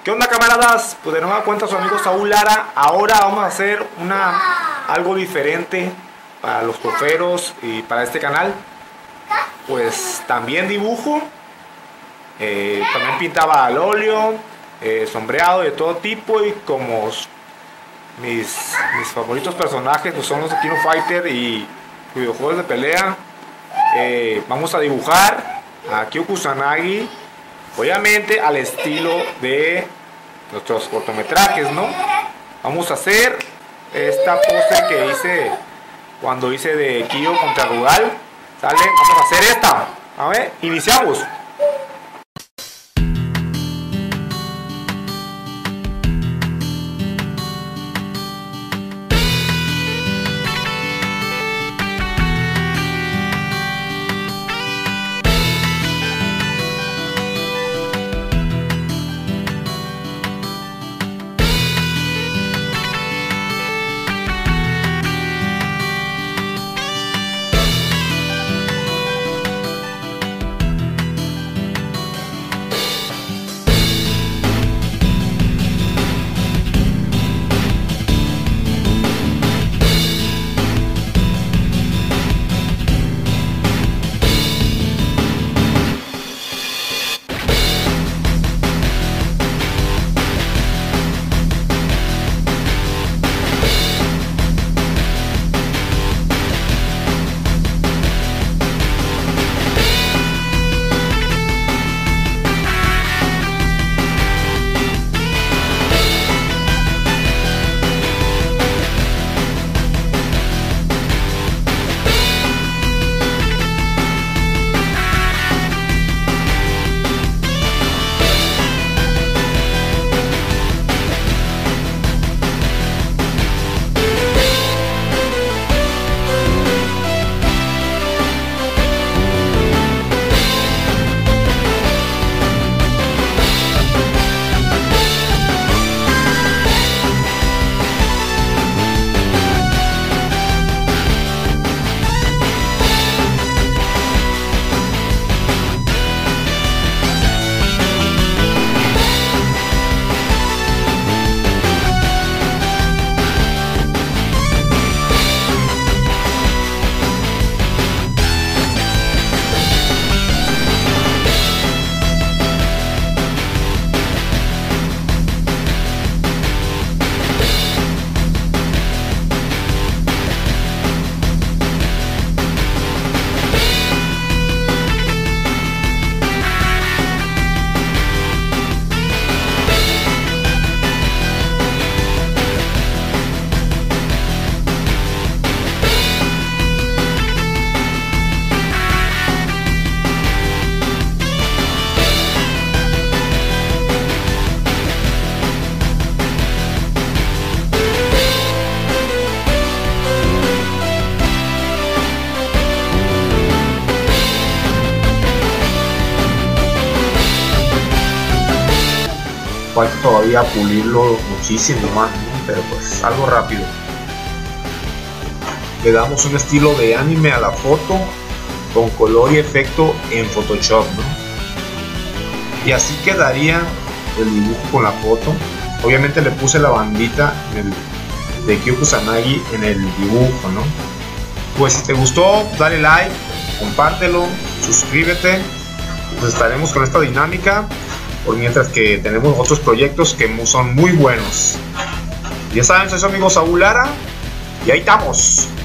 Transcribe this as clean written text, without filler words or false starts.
¿Qué onda, camaradas? Pues de nueva cuenta su amigo Saúl Lara. Ahora vamos a hacer algo diferente para los coferos y para este canal. Pues también dibujo, también pintaba al óleo, sombreado de todo tipo, y como mis favoritos personajes pues son los de King of Fighter y videojuegos de pelea, vamos a dibujar a Kyo Kusanagi, obviamente al estilo de nuestros cortometrajes, ¿no? Vamos a hacer esta pose que hice cuando hice de Kyo contra Rugal, ¿sale? Vamos a hacer esta. A ver, iniciamos. Falta todavía pulirlo muchísimo más, ¿no? Pero pues algo rápido. Le damos un estilo de anime a la foto con color y efecto en Photoshop, ¿no? Y así quedaría el dibujo con la foto. Obviamente le puse la bandita de Kyo Kusanagi en el dibujo, ¿no? Pues si te gustó, dale like, compártelo, suscríbete. Pues estaremos con esta dinámica, por mientras que tenemos otros proyectos que son muy buenos. Ya saben, soy su amigo Saúl Lara y ahí estamos.